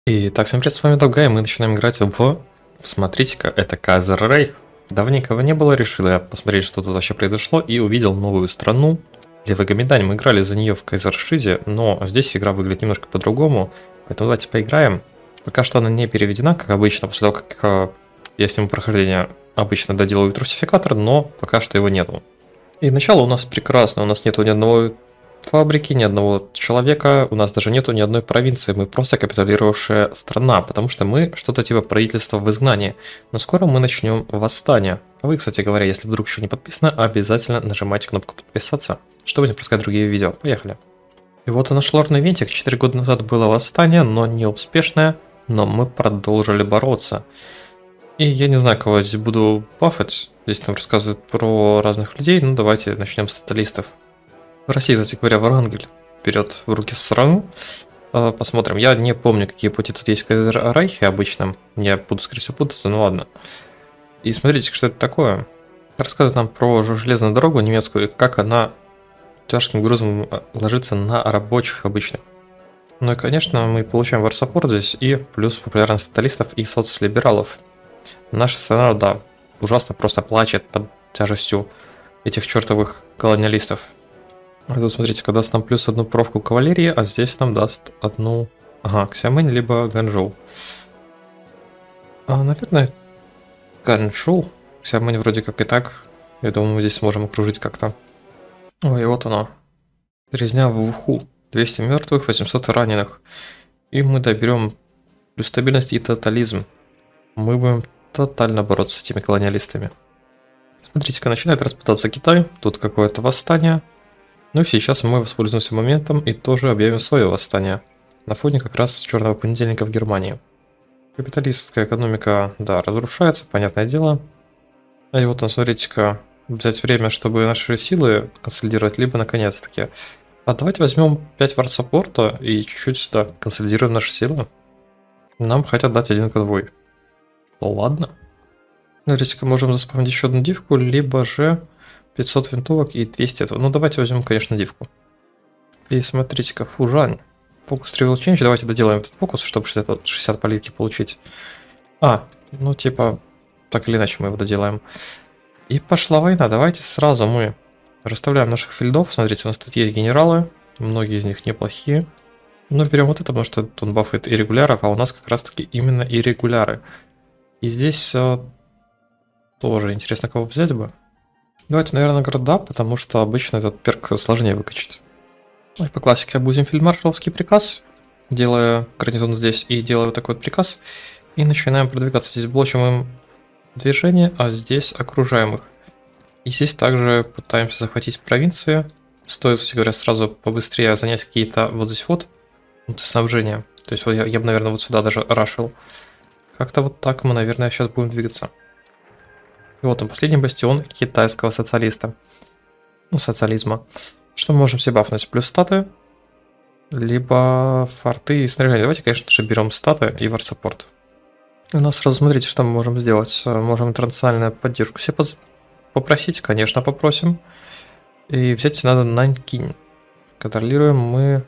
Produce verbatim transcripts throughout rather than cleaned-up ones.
Итак, всем привет, с вами Долгай, и мы начинаем играть в... Смотрите-ка, это Кайзер Рейх. Давненько его не было, решил я посмотреть, что тут вообще произошло, и увидел новую страну. Левый Гаминтань, мы играли за нее в Кайзер Шизе, но здесь игра выглядит немножко по-другому, поэтому давайте поиграем. Пока что она не переведена, как обычно, после того, как э, я сниму прохождение, обычно доделываю трусификатор, но пока что его нету. И начало у нас прекрасно, у нас нету ни одного фабрики, ни одного человека, у нас даже нету ни одной провинции, мы просто капитулировавшая страна, потому что мы что-то типа правительства в изгнании. Но скоро мы начнем восстание. А вы, кстати говоря, если вдруг еще не подписаны, обязательно нажимайте кнопку подписаться, чтобы не пропускать другие видео. Поехали. И вот и наш лорный винтик. четыре года назад было восстание, но не успешное, но мы продолжили бороться. И я не знаю, кого здесь буду бафать. Здесь нам рассказывают про разных людей, ну давайте начнем с тоталистов. В России, кстати говоря, Врангель берет в руки страну. Посмотрим. Я не помню, какие пути тут есть в Кайзер Рейхе обычном. Я буду, скорее всего, путаться, ну ладно. И смотрите, что это такое. Рассказывают нам про железную дорогу немецкую, и как она тяжким грузом ложится на рабочих обычных. Ну и, конечно, мы получаем варсаппорт здесь и плюс популярность тоталистов и соцлибералов. Наша страна, да, ужасно просто плачет под тяжестью этих чертовых колониалистов. А тут, смотрите, когда даст нам плюс одну провку кавалерии, а здесь нам даст одну... Ага, Ксямэнь, либо Ганчжоу. А, наверное, Ганчжоу. Ксямэнь вроде как и так. Я думаю, мы здесь сможем окружить как-то. Ой, вот оно. Резня в Уху. двести мертвых, восемьсот раненых. И мы доберем плюс стабильность и тотализм. Мы будем тотально бороться с этими колониалистами. Смотрите-ка, начинает распадаться Китай. Тут какое-то восстание. Ну и сейчас мы воспользуемся моментом и тоже объявим свое восстание. На фоне как раз черного понедельника в Германии. Капиталистская экономика, да, разрушается, понятное дело. А и вот, смотрите-ка, взять время, чтобы наши силы консолидировать, либо наконец-таки. А давайте возьмем пять вард-саппорта и чуть-чуть сюда консолидируем наши силы. Нам хотят дать один конвой. Ну ладно. Смотрите-ка, можем заспавнить еще одну дивку, либо же... пятьсот винтовок и двести этого. Ну, давайте возьмем, конечно, дивку. И смотрите-ка, Фужань. Фокус Trivial Change. Давайте доделаем этот фокус, чтобы шестьдесят, шестьдесят политики получить. А, ну, типа, так или иначе мы его доделаем. И пошла война. Давайте сразу мы расставляем наших фельдов. Смотрите, у нас тут есть генералы. Многие из них неплохие. Но берем вот это, потому что он бафает иррегуляров, а у нас как раз-таки именно иррегуляры. И здесь э, тоже интересно, кого взять бы. Давайте, наверное, города, потому что обычно этот перк сложнее выкачать. Ну и по классике обузим фельдмаршаловский приказ, делая гарнизон здесь и делая вот такой вот приказ. И начинаем продвигаться. Здесь блочим им движение, а здесь окружаем их. И здесь также пытаемся захватить провинции. Стоит, кстати говоря, сразу побыстрее занять какие-то вот здесь вот, вот снабжения. То есть вот я, я бы, наверное, вот сюда даже рашил. Как-то вот так мы, наверное, сейчас будем двигаться. И вот он, последний бастион китайского социалиста. Ну, социализма. Что мы можем себе бафнуть? Плюс статы, либо форты и снаряжение. Давайте, конечно же, берем статы и варсаппорт. У нас сразу, смотрите, что мы можем сделать. Можем интернациональную поддержку себе попросить, конечно, попросим. И взять надо Нанькинь. Контролируем мы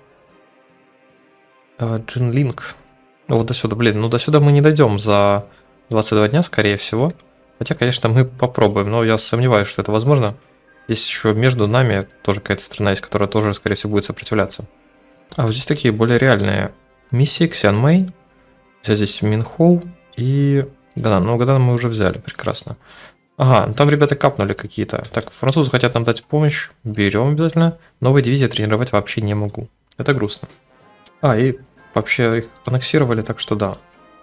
Джинлинг. Ну, вот до сюда, блин, ну до сюда мы не дойдем за двадцать два дня, скорее всего. Хотя, конечно, мы попробуем, но я сомневаюсь, что это возможно. Здесь еще между нами тоже какая-то страна есть, которая тоже, скорее всего, будет сопротивляться. А вот здесь такие более реальные миссии. Ксянмэй. Взять здесь Минхоу и Гадан. Ну, Гадан мы уже взяли, прекрасно. Ага, там ребята капнули какие-то. Так, французы хотят нам дать помощь. Берем обязательно. Новые дивизии тренировать вообще не могу. Это грустно. А, и вообще их аннексировали, так что да.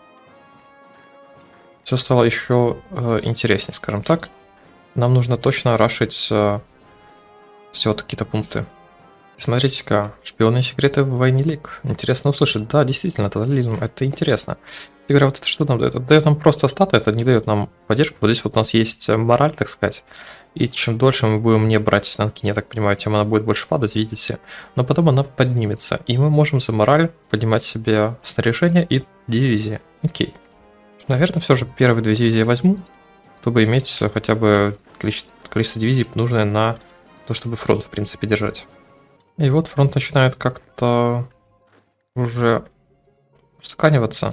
Все стало еще э, интереснее, скажем так. Нам нужно точно рашить э, все какие-то пункты. Смотрите-ка, шпионные секреты в войне лиг. Интересно услышать. Да, действительно, тотализм, это интересно. И говоря, вот это что нам дает? Это дает нам просто статы, это не дает нам поддержку. Вот здесь вот у нас есть мораль, так сказать. И чем дольше мы будем не брать танки, я так понимаю, тем она будет больше падать, видите. Но потом она поднимется. И мы можем за мораль поднимать себе снаряжение и дивизии. Окей. Наверное, все же первые две дивизии я возьму, чтобы иметь хотя бы количество, количество дивизий, нужное на то, чтобы фронт, в принципе, держать. И вот фронт начинает как-то уже устаканиваться.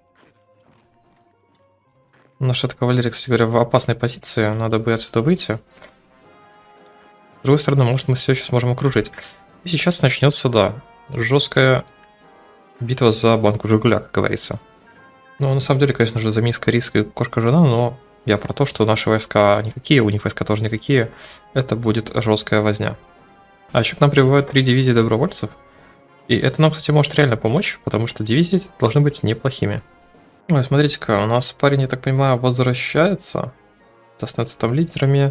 Наша кавалерия, кстати говоря, в опасной позиции. Надо бы отсюда выйти. С другой стороны, может, мы все еще сможем окружить. И сейчас начнется, да, жесткая битва за банку Жигуля, как говорится. Ну, на самом деле, конечно же, за Минска риск и кошка-жена, но я про то, что наши войска никакие, у них войска тоже никакие. Это будет жесткая возня. А еще к нам прибывают три дивизии добровольцев. И это нам, кстати, может реально помочь, потому что дивизии должны быть неплохими. Ой, смотрите-ка, у нас парень, я так понимаю, возвращается. Становится там лидерами.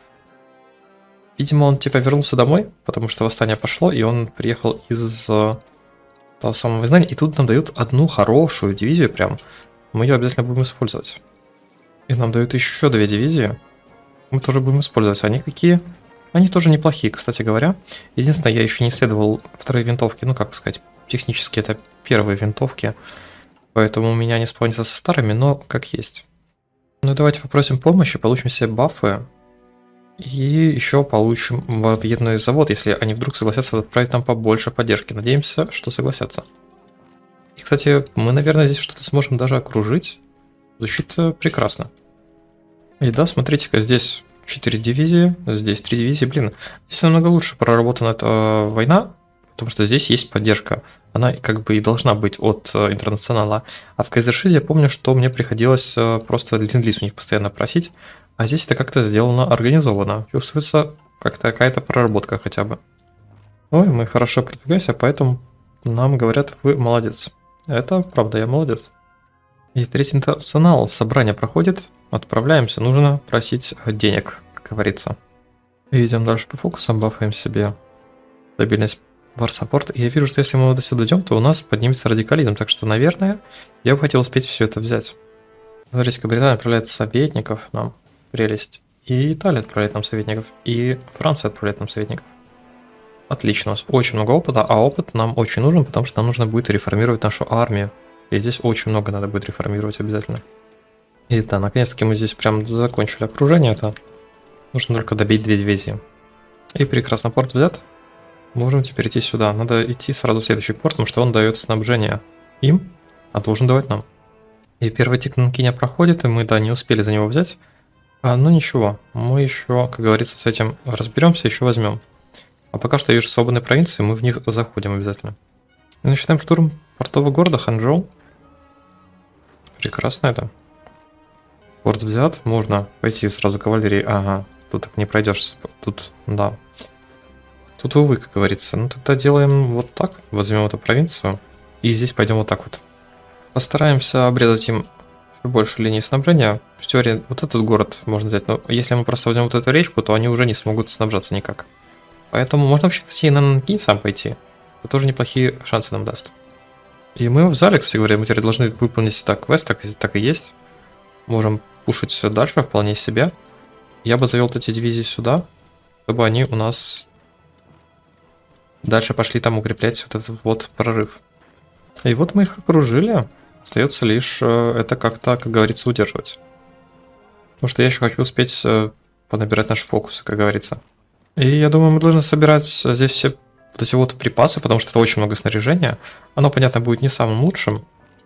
Видимо, он типа вернулся домой, потому что восстание пошло, и он приехал из того самого изгнания. И тут нам дают одну хорошую дивизию прям. Мы ее обязательно будем использовать. И нам дают еще две дивизии. Мы тоже будем использовать. Они какие? Они тоже неплохие, кстати говоря. Единственное, я еще не исследовал вторые винтовки. Ну, как сказать, технически это первые винтовки. Поэтому у меня не спавнится со старыми, но как есть. Ну давайте попросим помощи, получим себе бафы. И еще получим военный завод, если они вдруг согласятся отправить нам побольше поддержки. Надеемся, что согласятся. И, кстати, мы, наверное, здесь что-то сможем даже окружить. Звучит прекрасно. И да, смотрите-ка, здесь четыре дивизии, здесь три дивизии. Блин, здесь намного лучше проработана эта война, потому что здесь есть поддержка. Она как бы и должна быть от интернационала. А в Кайзершильде я помню, что мне приходилось просто ленд-лиз у них постоянно просить. А здесь это как-то сделано организованно. Чувствуется как-то какая-то проработка хотя бы. Ой, мы хорошо продвигаемся, поэтому нам говорят, вы молодец. Это правда, я молодец. И третий интернационал. Собрание проходит. Отправляемся. Нужно просить денег, как говорится. И идем дальше по фокусам, бафаем себе стабильность варсаппорт. И я вижу, что если мы до сюда дойдем, то у нас поднимется радикализм. Так что, наверное, я бы хотел успеть все это взять. Смотрите-ка, Британия отправляет советников нам. Прелесть. И Италия отправляет нам советников. И Франция отправляет нам советников. Отлично, у нас очень много опыта. А опыт нам очень нужен, потому что нам нужно будет реформировать нашу армию. И здесь очень много надо будет реформировать обязательно. И да, наконец-таки мы здесь прям закончили окружение. Это нужно только добить две дивизии. И прекрасно, порт взят. Можем теперь идти сюда. Надо идти сразу в следующий порт, потому что он дает снабжение им, а должен давать нам. И первый тик Нанкиня проходит, и мы, да, не успели за него взять. А, ну ничего, мы еще, как говорится, с этим разберемся, еще возьмем. А пока что есть свободные провинции, мы в них заходим обязательно. И начинаем штурм портового города Ханчжоу. Прекрасно это. Порт взят, можно пойти сразу кавалерии. Ага, тут так не пройдешь, тут, да. Тут, увы, как говорится. Ну тогда делаем вот так, возьмем эту провинцию. И здесь пойдем вот так вот. Постараемся обрезать им больше линии снабжения. В теории вот этот город можно взять, но если мы просто возьмем вот эту речку, то они уже не смогут снабжаться никак. Поэтому можно вообще, кстати, и на Нанкинь сам пойти. Это тоже неплохие шансы нам даст. И мы в зале, кстати говоря, мы теперь должны выполнить так квест, так, так и есть. Можем пушить все дальше вполне себе. Я бы завел эти дивизии сюда, чтобы они у нас дальше пошли там укреплять вот этот вот прорыв. И вот мы их окружили. Остается лишь это как-то, как говорится, удерживать. Потому что я еще хочу успеть понабирать наши фокусы, как говорится. И я думаю, мы должны собирать здесь все вот эти вот припасы, потому что это очень много снаряжения. Оно, понятно, будет не самым лучшим,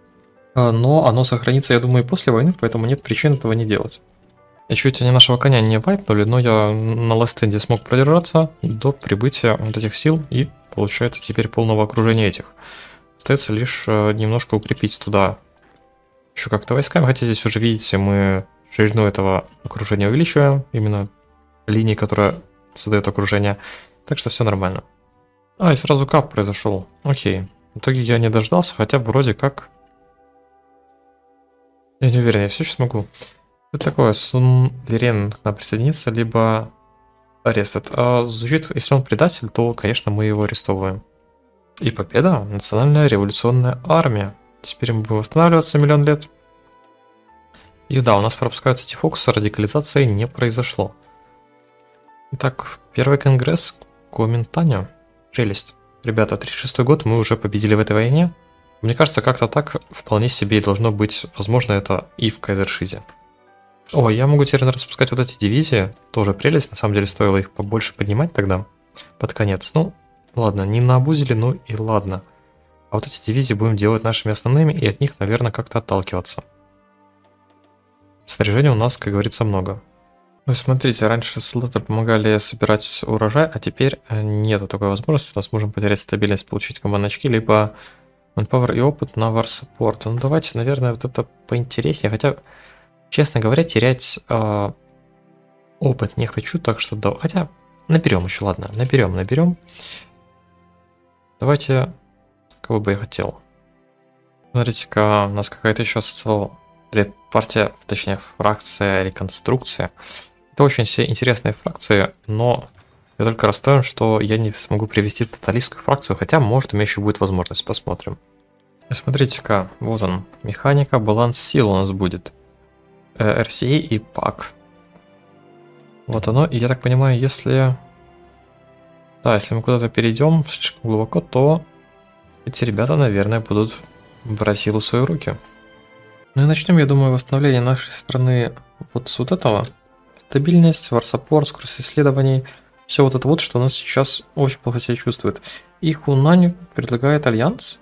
но оно сохранится, я думаю, и после войны, поэтому нет причин этого не делать. И чуть они нашего коня не вайпнули, но я на ластенде смог продержаться до прибытия вот этих сил и получается теперь полного окружения этих. Остается лишь немножко укрепить туда еще как-то войсками, хотя здесь уже, видите, мы ширину этого окружения увеличиваем, именно линии, которая создает окружение, так что все нормально. А, и сразу кап произошел, окей. В итоге я не дождался, хотя вроде как... Я не уверен, я все еще смогу. Что такое? Сун Лирен к нам присоединиться, либо арестат. А звучит, если он предатель, то, конечно, мы его арестовываем. И победа. Национальная революционная армия. Теперь мы будем восстанавливаться миллион лет. И да, у нас пропускаются эти фокусы, радикализации не произошло. Итак, первый конгресс Коминтаня. Прелесть. Ребята, тридцать шестой год, мы уже победили в этой войне. Мне кажется, как-то так вполне себе и должно быть. Возможно, это и в Кайзершильде. О, я могу теперь распускать вот эти дивизии. Тоже прелесть. На самом деле стоило их побольше поднимать тогда. Под конец. Ну, ладно, не наобузили, ну и ладно. А вот эти дивизии будем делать нашими основными, и от них, наверное, как-то отталкиваться. Снаряжения у нас, как говорится, много. Ну, смотрите, раньше солдаты помогали собирать урожай, а теперь нету такой возможности. У нас можем потерять стабильность, получить командные очки, либо manpower и опыт на war support. Ну, давайте, наверное, вот это поинтереснее. Хотя, честно говоря, терять э, опыт не хочу, так что да. Хотя, наберем еще, ладно, наберем, наберем. Давайте, кого бы я хотел. Смотрите-ка, у нас какая-то еще социал... или партия, точнее, фракция, реконструкция. Это очень все интересные фракции, но я только расстроен, что я не смогу привести тоталистскую фракцию, хотя, может, у меня еще будет возможность, посмотрим. Смотрите-ка, вот он, механика, баланс сил у нас будет. эр си эй и пак. Вот оно, и я так понимаю, если... Да, если мы куда-то перейдем слишком глубоко, то эти ребята, наверное, будут брать силу в свои руки. Ну и начнем, я думаю, восстановление нашей страны вот с вот этого. Стабильность, варсаппорт, скорость исследований. Все вот это вот, что у нас сейчас очень плохо себя чувствует. И Хунань предлагает альянс.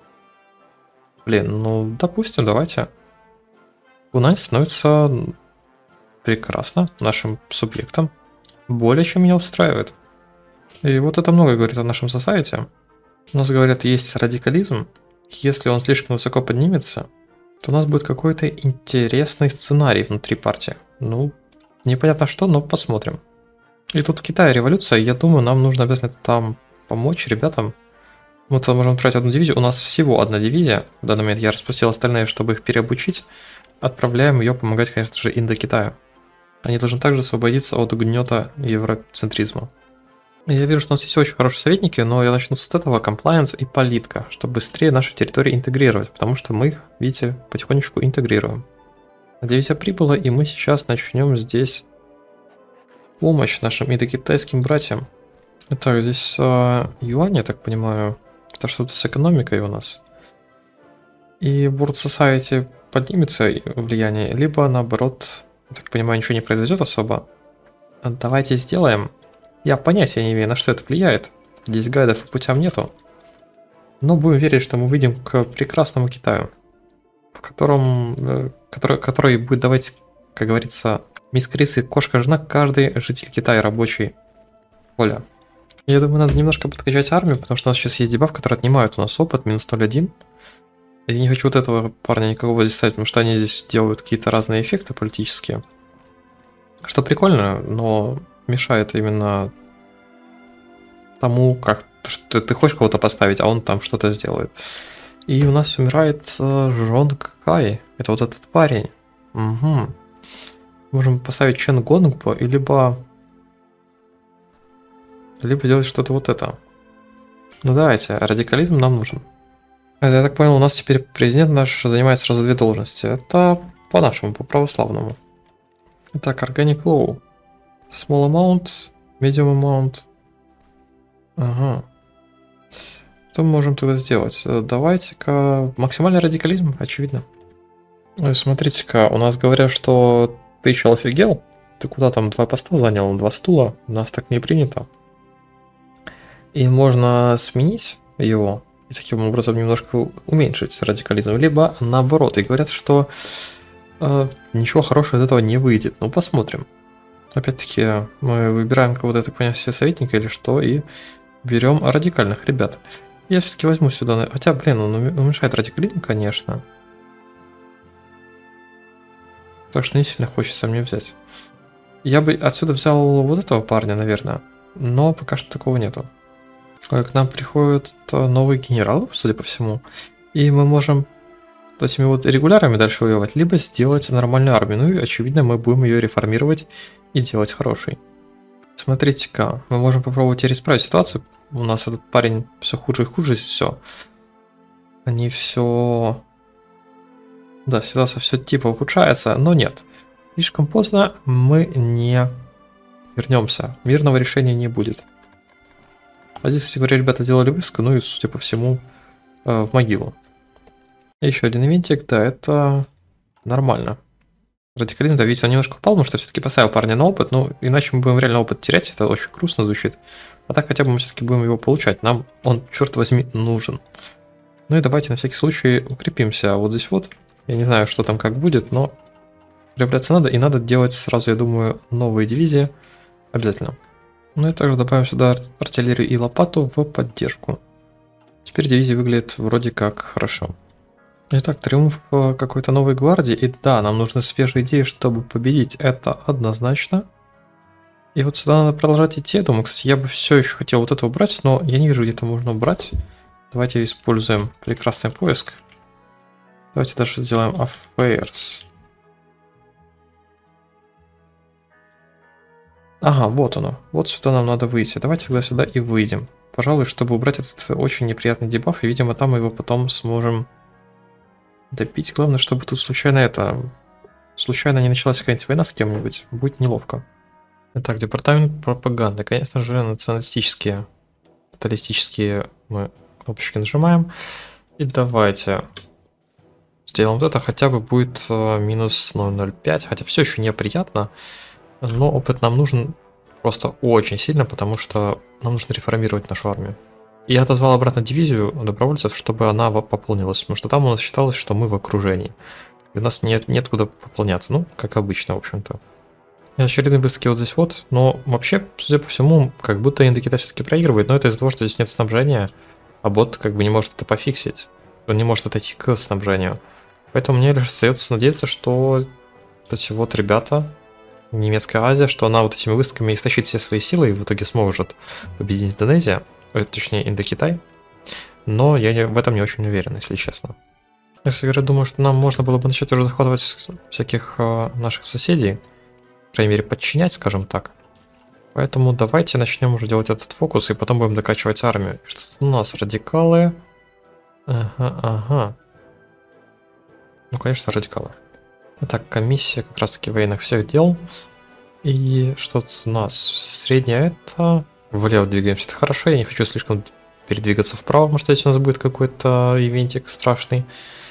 Блин, ну допустим, давайте. Хунань становится прекрасно нашим субъектом. Более чем меня устраивает. И вот это много говорит о нашем society. У нас, говорят, есть радикализм. Если он слишком высоко поднимется, то у нас будет какой-то интересный сценарий внутри партии. Ну, непонятно что, но посмотрим. И тут в Китае революция, я думаю, нам нужно обязательно там помочь ребятам. Мы там можем тратить одну дивизию, у нас всего одна дивизия. В данный момент я распустил остальные, чтобы их переобучить. Отправляем ее помогать, конечно же, Индокитаю. Они должны также освободиться от гнета евроцентризма. Я вижу, что у нас есть очень хорошие советники, но я начну с вот этого, комплайенс и политика, чтобы быстрее наши территории интегрировать, потому что мы их, видите, потихонечку интегрируем. Дивизия прибыла, и мы сейчас начнем здесь помощь нашим индокитайским братьям. Итак, здесь э, юань, я так понимаю, это что-то с экономикой у нас. И World Society поднимется влияние, либо наоборот, я так понимаю, ничего не произойдет особо. Давайте сделаем. Я понятия не имею, на что это влияет. Здесь гайдов по путям нету. Но будем верить, что мы выйдем к прекрасному Китаю, в котором, который, который будет давать, как говорится, мисс Крис и кошка-жена каждый житель Китая рабочий. Оля. Я думаю, надо немножко подкачать армию, потому что у нас сейчас есть дебаф, который отнимает у нас опыт, минус ноль один. Я не хочу вот этого парня никакого здесь ставить, потому что они здесь делают какие-то разные эффекты политические. Что прикольно, но мешает именно тому, как что ты хочешь кого-то поставить, а он там что-то сделает. И у нас умирает э, Жон Кай. Это вот этот парень. Угу. Можем поставить Чен Гонгпо, и либо либо делать что-то вот это. Ну давайте, радикализм нам нужен. Это, я так понял, у нас теперь президент наш занимает сразу две должности. Это по-нашему, по-православному. Итак, Organic Law. Small amount, medium amount. Ага. Что мы можем тогда сделать? Давайте-ка... Максимальный радикализм, очевидно. Ой, смотрите-ка, у нас говорят, что ты чел офигел. Ты куда там два поста занял, два стула? У нас так не принято. И можно сменить его и таким образом немножко уменьшить радикализм. Либо наоборот. И говорят, что э, ничего хорошего из этого не выйдет. Ну, посмотрим. Опять-таки, мы выбираем кого-то, я так понимаю, все советника или что, и берем радикальных ребят. Я все-таки возьму сюда, хотя, блин, он уменьшает радикализм, конечно. Так что не сильно хочется мне взять. Я бы отсюда взял вот этого парня, наверное, но пока что такого нету. К нам приходит новый генерал, судя по всему, и мы можем этими вот регулярами дальше воевать, либо сделать нормальную армию. Ну и, очевидно, мы будем ее реформировать и делать хороший. Смотрите-ка, мы можем попробовать теперь исправить ситуацию. У нас этот парень все хуже и хуже, все. Они все... Да, ситуация все типа ухудшается, но нет. Слишком поздно, мы не вернемся. Мирного решения не будет. А здесь, кстати говоря, ребята делали высадку, ну и, судя по всему, в могилу. Еще один ивентик, да, это нормально. Радикализм, да, видите, он немножко упал, потому что все-таки поставил парня на опыт, но иначе мы будем реально опыт терять, это очень грустно звучит. А так хотя бы мы все-таки будем его получать, нам он, черт возьми, нужен. Ну и давайте на всякий случай укрепимся. А вот здесь вот, я не знаю, что там как будет, но укрепляться надо. И надо делать сразу, я думаю, новые дивизии. Обязательно. Ну и также добавим сюда ар- артиллерию и лопату в поддержку. Теперь дивизия выглядит вроде как хорошо. Итак, триумф э, какой-то новой гвардии. И да, нам нужны свежие идеи, чтобы победить. Это однозначно. И вот сюда надо продолжать идти. Я думаю, кстати, я бы все еще хотел вот это убрать, но я не вижу, где это можно убрать. Давайте используем прекрасный поиск. Давайте даже сделаем Affairs. Ага, вот оно. Вот сюда нам надо выйти. Давайте тогда сюда и выйдем. Пожалуй, чтобы убрать этот очень неприятный дебаф. И, видимо, там мы его потом сможем добить. Главное, чтобы тут случайно это... Случайно не началась какая-нибудь война с кем-нибудь. Будет неловко. Итак, департамент пропаганды. Конечно же, националистические, тоталистические мы кнопочки нажимаем. И давайте сделаем вот это. Хотя бы будет э, минус ноль ноль пять. Хотя все еще неприятно. Но опыт нам нужен просто очень сильно, потому что нам нужно реформировать нашу армию. И я отозвал обратно дивизию добровольцев, чтобы она пополнилась. Потому что там у нас считалось, что мы в окружении. И у нас нет, нет куда пополняться. Ну, как обычно, в общем-то. Очередные выставки вот здесь вот, но вообще, судя по всему, как будто Индокитай все-таки проигрывает, но это из-за того, что здесь нет снабжения, а бот как бы не может это пофиксить, он не может отойти к снабжению. Поэтому мне лишь остается надеяться, что вот эти вот ребята, немецкая Азия, что она вот этими выставками истощит все свои силы и в итоге сможет победить Индонезию, точнее Индокитай, но я не, в этом не очень уверен, если честно. Если я думаю, что нам можно было бы начать уже захватывать всяких э, наших соседей, по крайней мере, подчинять, скажем так. Поэтому давайте начнем уже делать этот фокус, и потом будем докачивать армию. Что тут у нас? Радикалы. Ага, ага. Ну, конечно, радикалы. Итак, комиссия как раз-таки военных всех дел. И что тут у нас? Средняя это... Влево двигаемся. Это хорошо, я не хочу слишком передвигаться вправо, потому что здесь у нас будет какой-то ивентик страшный.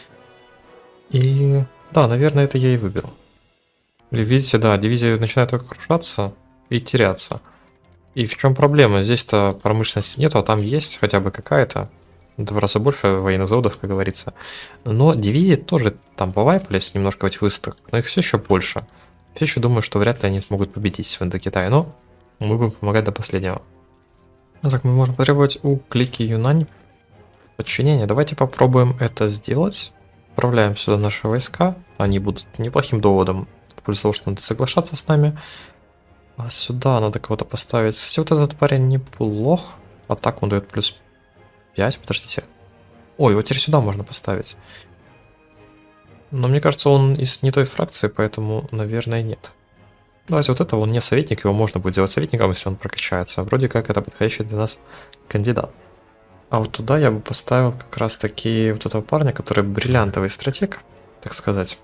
И... Да, наверное, это я и выберу. Или видите, да, дивизия начинает только крушаться и теряться. И в чем проблема? Здесь-то промышленности нету, а там есть хотя бы какая-то. В два раза больше военных заводов, как говорится. Но дивизии тоже там повайпались немножко в этих выставках, но их все еще больше. Все еще думаю, что вряд ли они смогут победить в Индокитае, но мы будем помогать до последнего. Так, мы можем потребовать у клики Юнань подчинения. Давайте попробуем это сделать. Отправляем сюда наши войска. Они будут неплохим доводом. Плюс того, что надо соглашаться с нами. А сюда надо кого-то поставить. Кстати, вот этот парень неплох. Атаку он дает плюс пять. Подождите. Ой, вот теперь сюда можно поставить. Но мне кажется, он из не той фракции, поэтому, наверное, нет. Давайте вот это, он не советник, его можно будет делать советником, если он прокачается. Вроде как это подходящий для нас кандидат. А вот туда я бы поставил как раз таки вот этого парня, который бриллиантовый стратег, так сказать.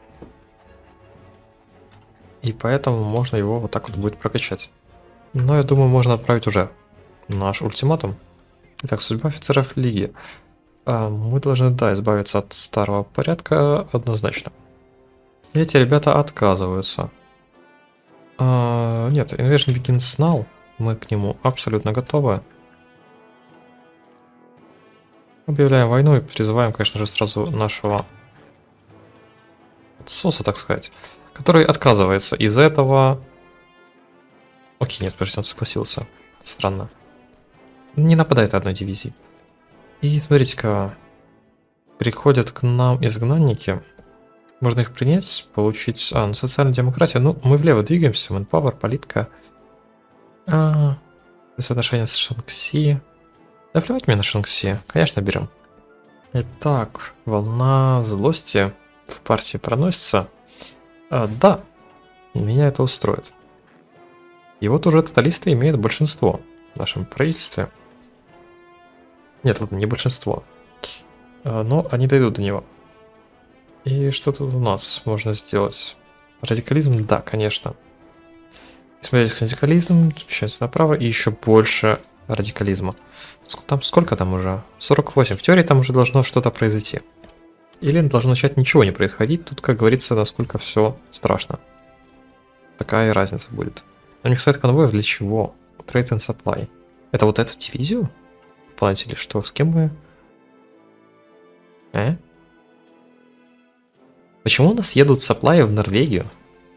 И поэтому можно его вот так вот будет прокачать. Но я думаю, можно отправить уже наш ультиматум. Итак, судьба офицеров лиги. А, мы должны, да, избавиться от старого порядка однозначно. И эти ребята отказываются. А, нет, Invasion Begins Now. Мы к нему абсолютно готовы. Объявляем войну и призываем, конечно же, сразу нашего отсоса, так сказать, который отказывается из этого. Окей, нет, подожди, он согласился. Странно. Не нападает одной дивизии. И смотрите-ка, приходят к нам изгнанники. Можно их принять, получить... А, ну социальная демократия. Ну, мы влево двигаемся. Manpower, политика. А, соотношение с Шанкси. Да плевать мне на Шанкси. Конечно, берем. Итак, волна злости в партии проносится. А, да, меня это устроит. И вот уже тоталисты имеют большинство в нашем правительстве. Нет, это не большинство. А, но они дойдут до него. И что тут у нас можно сделать? Радикализм? Да, конечно. Смотрите, радикализм, смещаемся направо и еще больше радикализма. Там сколько там уже? сорок восемь. В теории там уже должно что-то произойти. Или должно начать ничего не происходить. Тут, как говорится, насколько все страшно. Такая разница будет. У них сайт конвоев для чего? Trade and Supply. Это вот эту дивизию? Платили что? С кем мы? А? Почему у нас едут саплаи в Норвегию?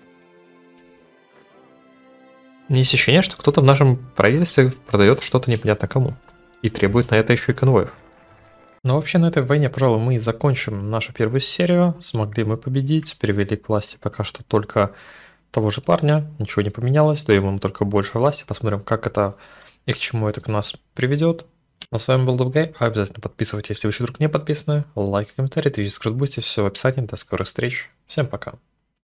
Есть ощущение, что кто-то в нашем правительстве продает что-то непонятно кому. И требует на это еще и конвоев. Но вообще на этой войне, пожалуй, мы и закончим нашу первую серию. Смогли мы победить, привели к власти пока что только того же парня. Ничего не поменялось, даем им только больше власти. Посмотрим, как это и к чему это к нас приведет. А с вами был Дубгай. Обязательно подписывайтесь, если вы еще вдруг не подписаны. Лайк, комментарий, твич, скрутбусти, все в описании. До скорых встреч. Всем пока.